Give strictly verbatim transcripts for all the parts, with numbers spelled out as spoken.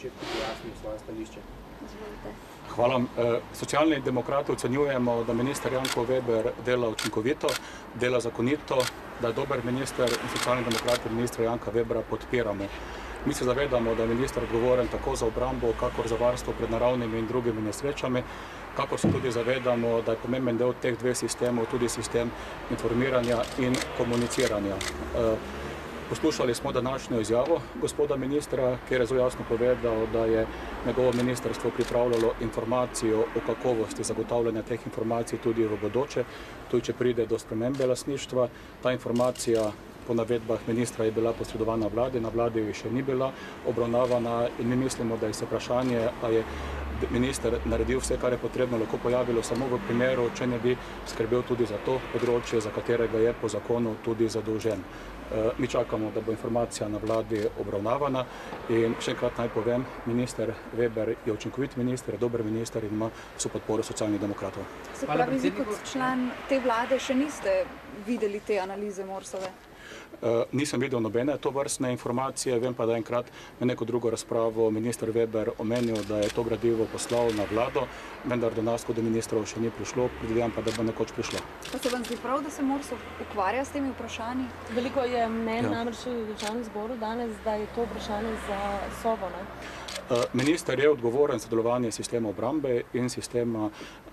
začetku pojasnil svoje stališče. Hvala. Socialni demokrati ocenjujemo, da minister Janko Veber dela učinkovito, dela zakonito, da je dober minister in socialni demokrati ministra Janka Vebra podpiramo. Mi se zavedamo, da je minister odgovoren tako za obrambo, kakor za varstvo pred naravnimi in drugimi nesrečami, kakor se tudi zavedamo, da je pomemben del teh dveh sistemov tudi sistem informiranja in komuniciranja. Poslušali smo današnjo izjavo gospoda ministra, kjer je zelo jasno povedal, da je njegovo ministrstvo pripravljalo informacijo o kakovosti zagotavljanja teh informacij tudi v bodoče, tudi če pride do spremembe lastništva. Ta informacija po navedbah ministra je bila posredovana vladi, na vladi še ni bila obravnavana in mi mislimo, da je se vprašanje, a je minister naredil vse, kar je potrebno, lahko pojavilo samo v primeru, če ne bi skrbel tudi za to področje, za katerega je po zakonu tudi zadolžen. Mi čakamo, da bo informacija na vladi obravnavana in še enkrat naj povem, minister Veber je učinkovit minister, je dober minister in ima vso podporo Socialnih demokratov. Se pravi, vi kot član te vlade še niste videli te analize Morsove? Nisem videl nobene tovrstne informacije, vem pa, da enkrat na neko drugo razpravo minister Veber omenil, da je to gradivo poslal na vlado, vendar do nas kot do ministrov še ni prišlo, predvidevam pa, da bo nekoč prišlo. Pa se vam zdi prav, da se Morsov ukvarja s temi vprašanji? Veliko je mnenj namreč v Državnem zboru danes, da je to vprašanje za Sovo, ne? Minister je odgovoren za delovanje sistema obrambe in sistema,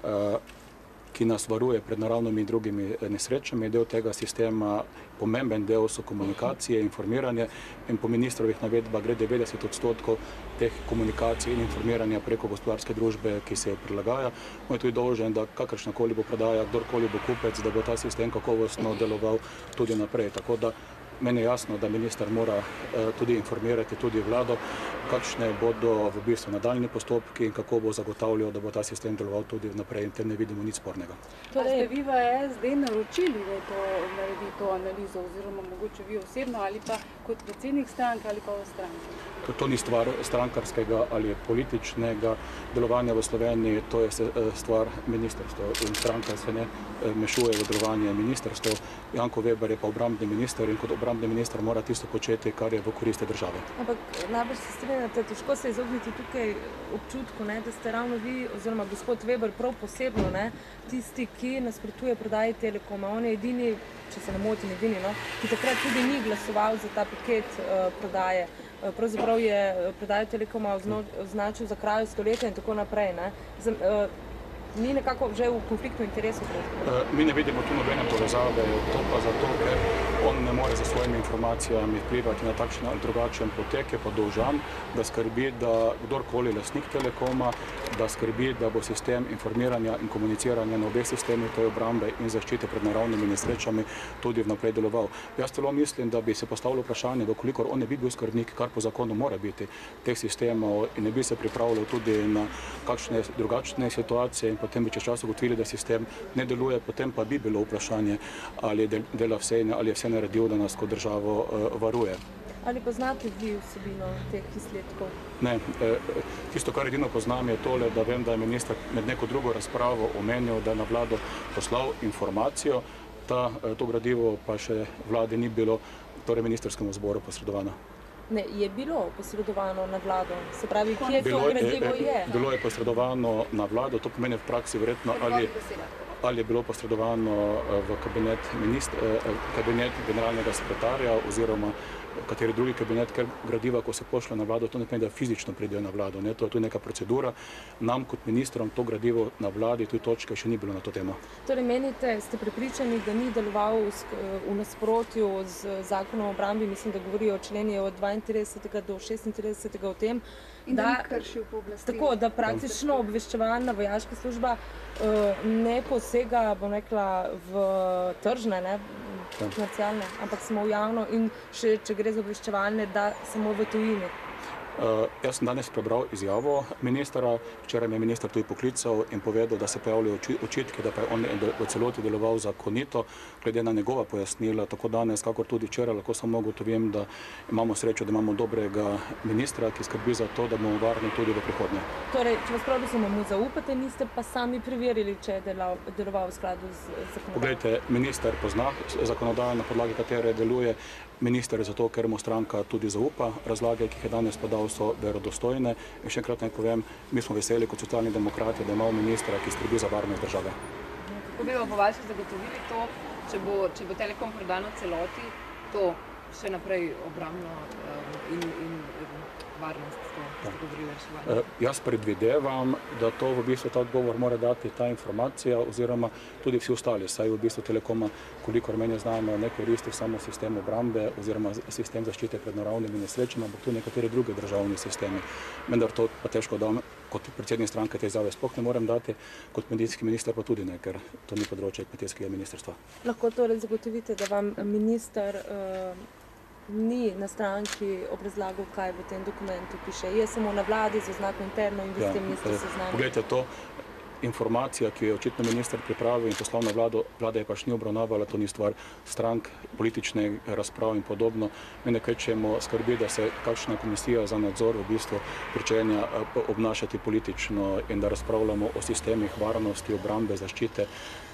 ki nas varuje pred naravnimi in drugimi nesrečami. Del tega sistema, pomemben del so komunikacije, informiranje in po ministrovih navedbah gre devetdeset odstotkov teh komunikacij in informiranja preko gospodarske družbe, ki se jo prilagaja. On je tudi dolžen, da kakršnakoli bo prodaja, kdorkoli bo kupec, da bo ta sistem kakovostno deloval tudi naprej. Tako da meni je jasno, da minister mora tudi informirati tudi vlado, kakšne bodo v bistvu nadaljni postopki in kako bo zagotavljal, da bo ta sistem deloval tudi naprej in tem ne vidimo nič spornega. Pa ste vi v S D naročili, da to naredi to analizo oziroma mogoče vi osebno ali pa kot predsednik stranke ali pa v stranki? To ni stvar strankarskega ali političnega delovanja v Sloveniji, to je stvar ministrstva in stranka se ne mešuje v delovanje ministrstva. Janko Veber je pa obrambni minister in kot obrambni minister mora tisto početi, kar je v koristi države. Ampak najbolj se strinjate, težko se izogniti tukaj občutku, ne, da ste ravno vi oziroma gospod Veber prav posebno, ne, tisti, ki nasprotuje prodaji Telekoma. On je edini, če se ne motim, edini, no, ki takrat tudi ni glasoval za ta paket uh, prodaje. Pravzaprav je prodajo Telekoma označil za krajo stoletja in tako naprej, ne. Z, uh, Ni nekako že v konfliktu interesov? Mi ne vidimo tu nobene povezave, to pa zato, ker on ne more za svojimi informacijami vplivati na takšen ali drugačen potek, je pa dolžan, da skrbi, da kdorkoli lastnik Telekoma, da skrbi, da bo sistem informiranja in komuniciranja na obeh sistemih, to je obrambe in zaščite pred naravnimi nesrečami, tudi vnaprej deloval. Jaz celo mislim, da bi se postavilo vprašanje, da kolikor on ne bi bil skrbnik, kar po zakonu mora biti teh sistemov in ne bi se pripravljal tudi na kakšne drugačne situacije in potem bi čez čas ugotovili, da sistem ne deluje, potem pa bi bilo vprašanje, ali dela vse in ali je vse naredil, da nas kot državo varuje. Ali poznate vi vsebino teh izsledkov? Ne. Tisto, kar edino poznam, je tole, da vem, da je minister med neko drugo razpravo omenil, da je na vlado poslal informacijo, ta, to gradivo pa še vladi ni bilo, torej ministrskemu zboru posredovano. Ne, je bilo posredovano na vlado, se pravi, kje to gradivo je? Bilo je posredovano na vlado, to pomeni v praksi verjetno, ali, ali je bilo posredovano v kabinet, ministr, kabinet generalnega sekretarja oziroma kateri drugi kabinet, ker gradiva, ko se pošle na vlado, to ne pomeni, da fizično pridejo na vlado, ne, to je tu neka procedura. Nam kot ministrom to gradivo na vladi, tu točke še ni bilo na to temo. Torej menite, ste prepričani, da ni deloval v nasprotju z zakonom o obrambi, mislim, da govorijo členi od dvaintridesetega do šestintridesetega o tem, in da ni kršil pooblastila. Tako, da praktično obveščevalna vojaška služba ne posega, bom rekla, v tržne, ne, komercialne, ampak samo v javno in še, če gre za obveščevalne, da samo v tujini. Uh, jaz sem danes prebral izjavo ministra, včeraj me je minister tudi poklical in povedal, da se pojavljajo očitki, da pa je on v celoti deloval zakonito, glede na njegova pojasnila, tako danes, kakor tudi včeraj, lahko samo ugotovim, da imamo srečo, da imamo dobrega ministra, ki skrbi za to, da bomo varni tudi v prihodnje. Torej, če vas prav, da se mu zaupate, niste pa sami preverili, če je delal, deloval v skladu z zakonodajo? Poglejte, minister pozna zakonodajo, na podlagi katere deluje, minister je zato, ker mu stranka tudi zaupa, razlage, ki jih je danes podal, razprav so verodostojne. In še enkrat naj povem, mi smo veseli kot Socialni demokrati, da imamo ministra, ki skrbi za varnost države. Kako bi po vašem zagotovili to, če bo, če bo Telekom prodan v celoti, to še naprej obrambno um, in, in varnost, to ste govorili reševanje? Uh, jaz predvidevam, da to v bistvu ta odgovor mora dati ta informacija oziroma tudi vsi ostali, saj v bistvu Telekoma, kolikor meni znamo, ne koristi samo sistem obrambe oziroma sistem zaščite pred naravnimi nesrečami, ampak tudi nekateri drugi državni sistemi. Vendar to pa težko dam, kot predsednik stranke te izjave sploh ne morem dati, kot medijski minister pa tudi ne, ker to ni področje kmetijskega ministrstva. Lahko torej zagotovite, da vam minister uh, ni na stranki obrazlagal, kaj v tem dokumentu piše. Je samo na vladi z oznako interno in vi s tem niste seznanjeni. Poglejte, to informacija, ki jo je očitno minister pripravil in poslal na vlado, vlada je pač ni obravnavala, to ni stvar strank, politične razprav in podobno. Mene kvečemo skrbi, da se kakšna komisija za nadzor v bistvu pričenja obnašati politično in da razpravljamo o sistemih varnosti, obrambe, zaščite,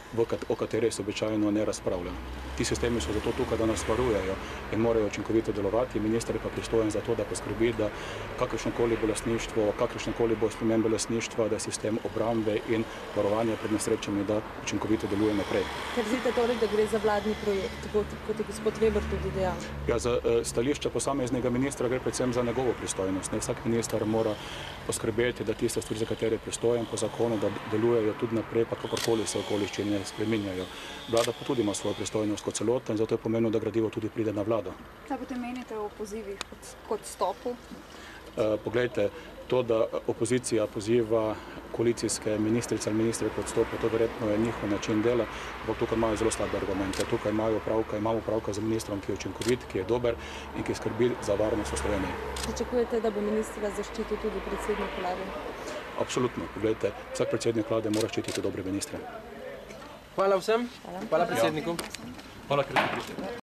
o kateri se običajno ne razpravlja. Ti sistemi so zato tukaj, da nas varujejo in morajo učinkovito delovati. Minister je pa pristojen za to, da poskrbi, da kakršnokoli bo lastništvo, kakršnokoli bo spremembe lastništva, da sistem obrambe in varovanja pred nesrečami, da učinkovito deluje naprej. Trdite torej, da gre za vladni projekt, kot, kot je gospod Weber tudi dejal? Ja, za uh, stališče posameznega ministra gre predvsem za njegovo pristojnost. Ne, vsak minister mora poskrbeti, da tiste stvari, za katere je pristojen po zakonu, da delujejo tudi naprej, pa kakorkoli se okoliščine spreminjajo. Vlada pa tudi ima svojo pristojnost kot celota in zato je pomenilo, da gradivo tudi pride na vlado. Kaj potem menite o pozivih kot, kot stopu? Uh, poglejte, to, da opozicija poziva koalicijske ministrice ali ministre kot stope, to verjetno je njihov način dela, ampak tukaj imajo zelo slabe argumente. Tukaj imajo pravka, imamo pravka z ministrom, ki je učinkovit, ki je dober in ki skrbi za varnost v Sloveniji. Pričakujete, da bo ministra zaščitil tudi predsednik vlade? Absolutno. Poglejte, vsak predsednik vlade mora ščititi dobre ministre. Hvala vsem. Hvala, Hvala predsedniku. Hvala, ker ste prišli.